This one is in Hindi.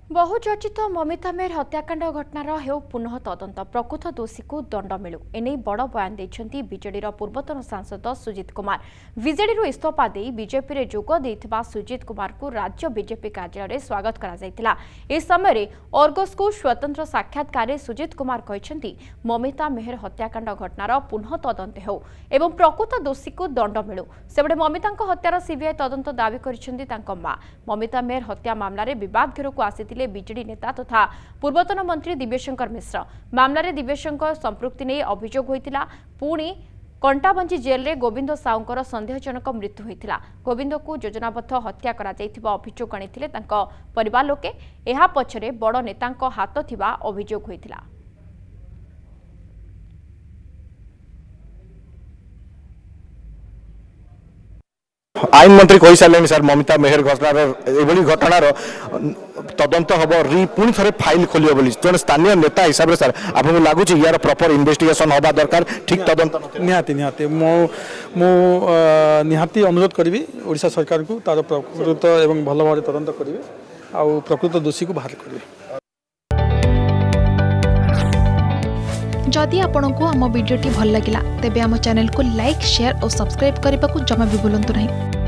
बहुचर्चित ममिता मेहर हत्याकांड घटनार हेउ पुनः तदंत प्रकृत दोषी को दंड मिलू एने बड़ बयान देछंती बीजेडी पूर्वतन सांसद सुजित कुमार। बीजेडी इस्तीफा दे बीजेपी रे जोग देथिबा सुजित कुमार को राज्य बीजेपी कार्यालय स्वागत करा जायतिला। ए समय अर्गस को स्वतंत्र साक्षात्कार सुजित कुमार कहछंती ममिता मेहर हत्याकांड घटनार पुनः तदंत हेउ एवं प्रकृत दोषी को दंड मिलू। सेबडे ममितांक हत्यार सीबीआई तदंत दावी करिसेंती तांको मां। ममिता मेहर हत्या मामला रे विवाद घेरकू आसी बीजेडी नेता तथा पूर्वतन मंत्री दिव्यशंकर मिश्र मामलें दिव्यशंकर संपृक्ति नहीं अभियोग होता। पुणी कंटाबंजी जेल रे गोविंद साउंकर संदेहजनक मृत्यु होता। गोविंद को योजनाबद्ध हत्या करा जायथिबा अभियोग आनिथिले तांको परिवार लोके। एहा पछरे बड़ नेतांको हाथ थिबा अभियोग होता। आईन मंत्री कही सारे सर ममिता मेहर घटनार तदंत हम पुणी थे फाइल खोल जो स्थानीय नेता हिसाब से सर आपको लगुच यार प्रॉपर इन्वेस्टिगेशन हवा दरकार ठीक तदंत निहाती निहाती निहाती अनुरोध करी ओडिशा सरकार को तार प्रकृत एवं भल भाव तदंत करेंगे आउ प्रकृत दोषी को बाहर करेंगे। जदि आपंक आम भिडी भल लगा तेब आम चैनल को लाइक शेयर और सब्सक्राइब करने को जमा भी भूलु नहीं।